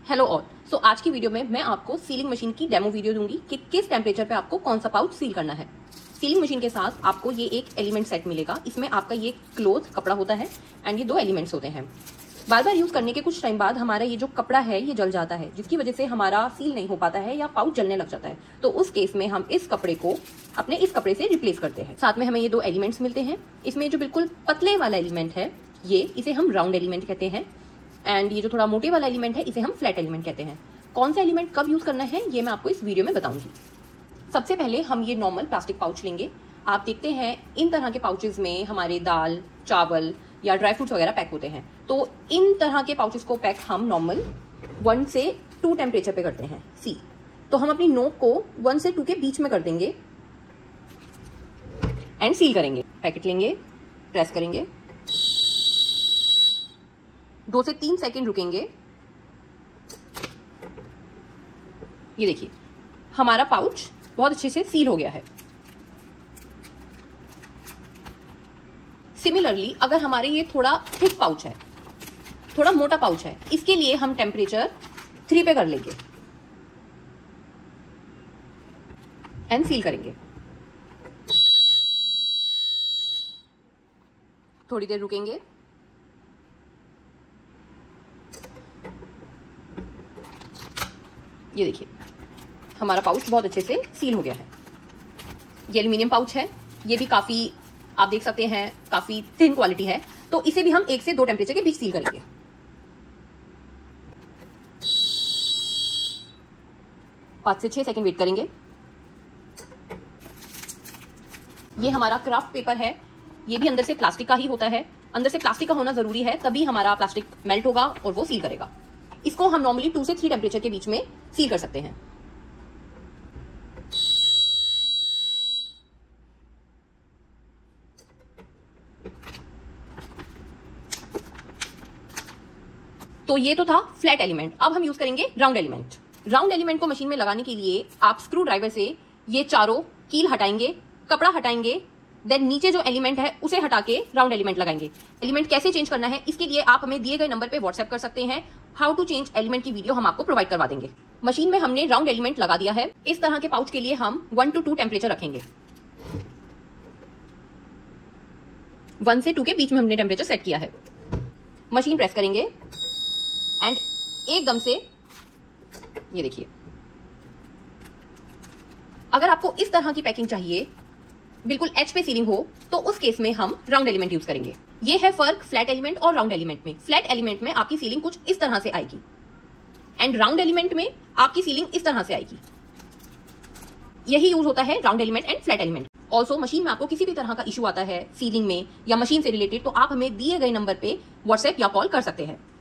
Hello all. सो आज की video में मैं आपको सीलिंग मशीन की डेमो वीडियो दूंगी कि किस टेम्परेचर पे आपको कौन सा पाउच सील करना है। सीलिंग मशीन के साथ आपको ये एक एलिमेंट सेट मिलेगा। इसमें आपका ये क्लोथ कपड़ा होता है एंड ये दो एलिमेंट्स होते हैं। बार बार यूज करने के कुछ टाइम बाद हमारा ये जो कपड़ा है ये जल जाता है, जिसकी वजह से हमारा सील नहीं हो पाता है या पाउच जलने लग जाता है। तो उस केस में हम इस कपड़े को अपने इस कपड़े से रिप्लेस करते हैं। साथ में हमें ये दो एलिमेंट्स मिलते हैं। इसमें जो बिल्कुल पतले वाला एलिमेंट है इसे हम राउंड एलिमेंट कहते हैं एंड ये जो थोड़ा मोटे वाला एलिमेंट है इसे हम फ्लैट एलिमेंट कहते हैं। कौन सा एलिमेंट कब यूज करना है ये मैं आपको इस वीडियो में बताऊंगी। सबसे पहले हम ये नॉर्मल प्लास्टिक पाउच लेंगे। आप देखते हैं इन तरह के पाउचेस में हमारे दाल, चावल या ड्राई फ्रूट्स वगैरह पैक होते हैं। तो इन तरह के पाउचेस को पैक हम नॉर्मल 1 से 2 टेम्परेचर पे करते हैं सी। तो हम अपनी नोक को 1 से 2 के बीच में कर देंगे एंड सील करेंगे। पैकेट लेंगे, प्रेस करेंगे, 2 से 3 सेकेंड रुकेंगे। ये देखिए हमारा पाउच बहुत अच्छे से सील हो गया है। सिमिलरली अगर हमारे ये थोड़ा थिक पाउच है, थोड़ा मोटा पाउच है, इसके लिए हम टेम्परेचर 3 पे कर लेंगे एंड सील करेंगे। थोड़ी देर रुकेंगे, ये देखिए हमारा पाउच बहुत अच्छे से सील हो गया है। ये एल्यूमिनियम पाउच है, ये भी काफी आप देख सकते हैं काफी थिन क्वालिटी है। तो इसे भी हम 1 से 2 टेम्परेचर के बीच सील करेंगे। 5 से 6 सेकंड वेट करेंगे। ये हमारा क्राफ्ट पेपर है, ये भी अंदर से प्लास्टिक का ही होता है। अंदर से प्लास्टिक का होना जरूरी है, तभी हमारा प्लास्टिक मेल्ट होगा और वो सील करेगा। इसको हम नॉर्मली 2 से 3 टेम्परेचर के बीच में सील कर सकते हैं। तो ये तो था फ्लैट एलिमेंट। अब हम यूज करेंगे राउंड एलिमेंट। राउंड एलिमेंट को मशीन में लगाने के लिए आप स्क्रू ड्राइवर से ये चारों कील हटाएंगे, कपड़ा हटाएंगे, देन नीचे जो एलिमेंट है उसे हटा के राउंड एलिमेंट लगाएंगे। एलिमेंट कैसे चेंज करना है इसके लिए आप हमें दिए गए नंबर पे व्हाट्सएप कर सकते हैं। हाउ टू चेंज एलिमेंट की वीडियो हम आपको प्रोवाइड करवा देंगे। मशीन में हमने राउंड एलिमेंट लगा दिया है। इस तरह के पाउच के लिए हम 1 to 2 टेम्परेचर रखेंगे। 1 से 2 के बीच में हमने टेम्परेचर सेट किया है। मशीन प्रेस करेंगे एंड एकदम से ये देखिए। अगर आपको इस तरह की पैकिंग चाहिए, बिल्कुल एच पे सीलिंग हो, तो उस केस में हम राउंड एलिमेंट यूज करेंगे। ये है फर्क फ्लैट एलिमेंट और राउंड एलिमेंट में। फ्लैट एलिमेंट में आपकी सीलिंग कुछ इस तरह से आएगी एंड राउंड एलिमेंट में आपकी सीलिंग इस तरह से आएगी। यही यूज होता है round element and flat element. Also machine में आपको किसी भी तरह का इशू आता है सीलिंग में या मशीन से रिलेटेड, तो आप हमें दिए गए नंबर पे व्हाट्सएप या कॉल कर सकते हैं।